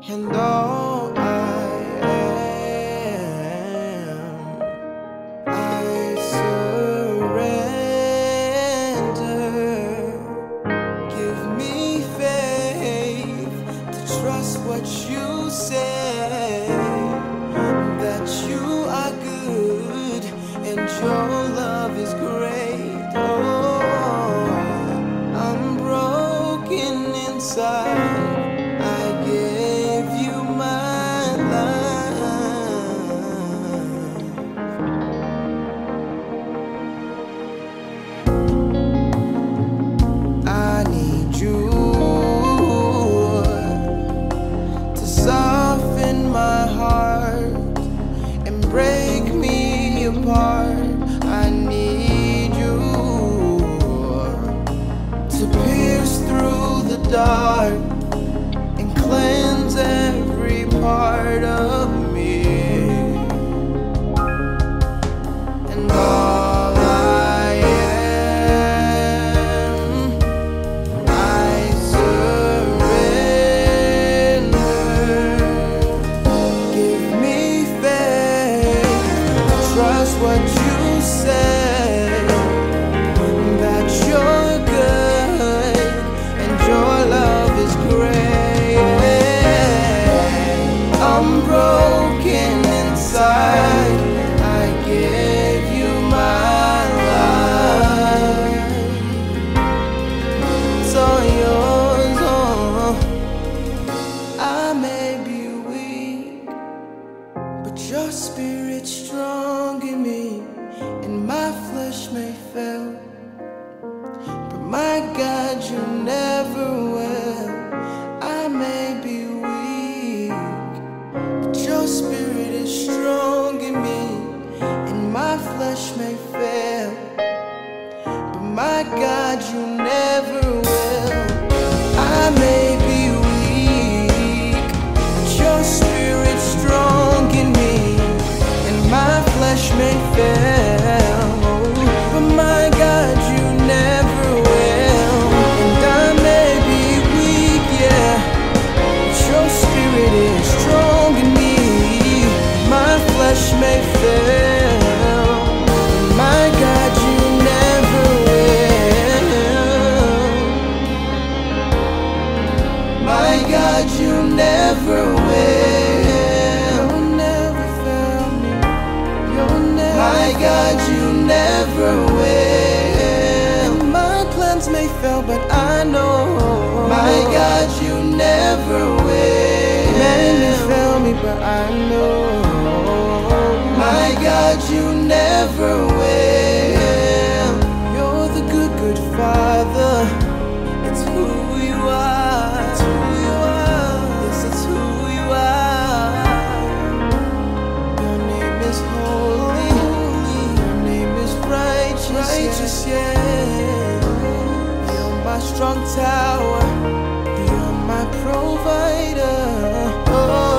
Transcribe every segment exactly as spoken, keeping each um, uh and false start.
and all I am. I surrender. Give me faith to trust what you say, that you are good and your love is great. Oh, I'm broken inside. I gave you my life. I need you to soften my heart and break me apart. I need you to pierce through the dark and cleanse every part of me. And all I am, I surrender. Give me faith, trust what you say, that you're good and your love is great. I'm broken inside. I give you my life. It's all yours. Oh, I may be weak, but your spirit's strong in me, and my flesh may fail, but my God, you never will. I may be weak, but your spirit is strong in me, and my flesh may fail, but my God, you never will. I may be weak, but your spirit's strong in me, and my flesh may fail, but my God, you never will. And I may be weak, yeah, but your spirit is strong in me. My flesh may fail, but my God, you never will. My God, you never will. You'll never fail me. You'll never. My God, you never will. My plans may fail, but I know. My God, you never will. Men may fail me, but I know. My God, you never will. You're the good, good Father. It's who you are. It's who you are. Yes, it's who you are. Your name is holy. Your name is righteous. Righteous, yeah. You're my strong tower. You're my provider. Oh,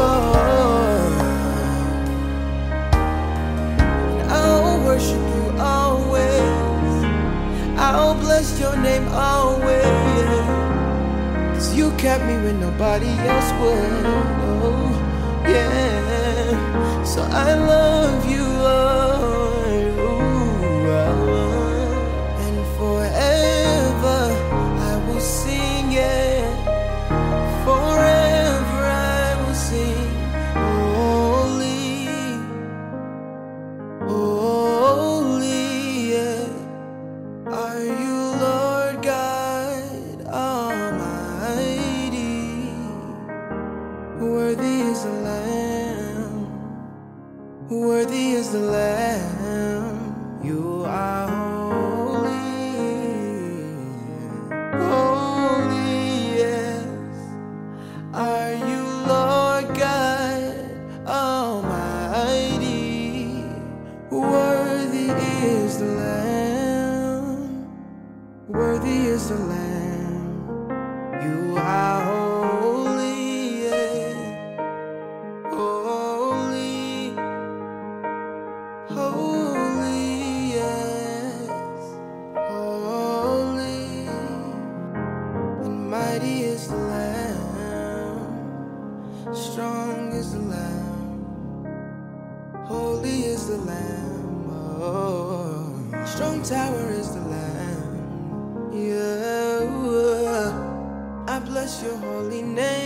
and I'll worship you always. I'll bless your name always. 'Cause you kept me when nobody else would. Oh, yeah. So I love you, Lord. Ooh, I love. And forever I will sing it. Forever I will sing. Holy, holy, yeah. Are you Lord God Almighty? Worthy is the Lamb. Worthy is the Lamb. You are holy, holy, yes. Are you Lord God Almighty? Worthy is the Lamb. Worthy is the Lamb. You are holy, yeah. Holy, holy. Strong is the Lamb, holy is the Lamb. Oh, strong tower is the Lamb. Yeah, I bless your holy name.